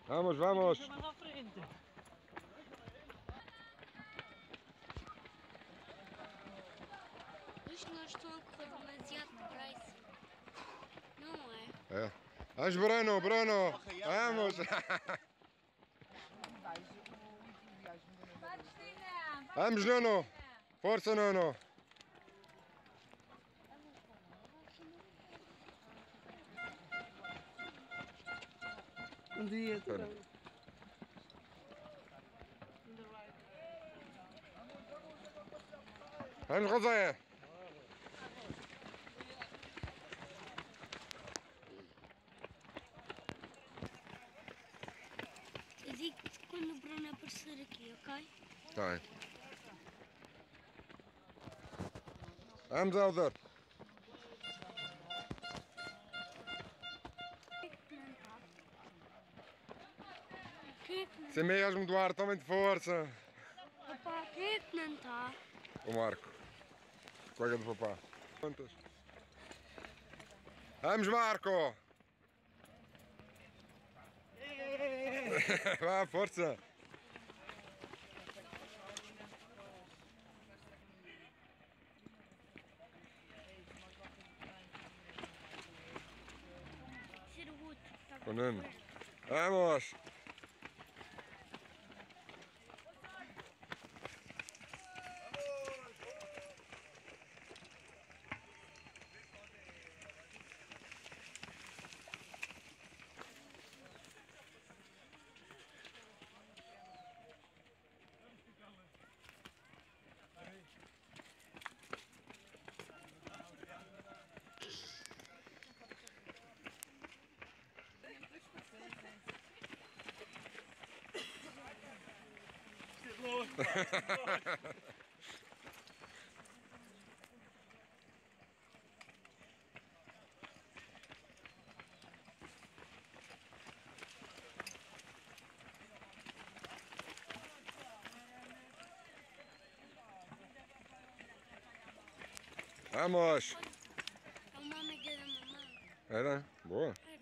Vamos, vamos. Mais à frente. Os senhores estão a correr demasiado depressa. Não é? É. Vamos, Bruno, Bruno. Vamos. Vamos, Nuno. Força, Nuno. Um dia. Espera. Vamos, José. Eu digo-te quando o Bruno aparecer aqui, ok? Tá bem. Vamos, Helder. Quem é que não Sem mesmo, Duarte, homem de força. Papá, quem é que não está? O Marco, colega do papá. Quantas? Vamos, Marco! Vá, força! Ser o outro que estava O Nuno. Vamos! Vamos! É uma amiga da mamãe. Era? Boa!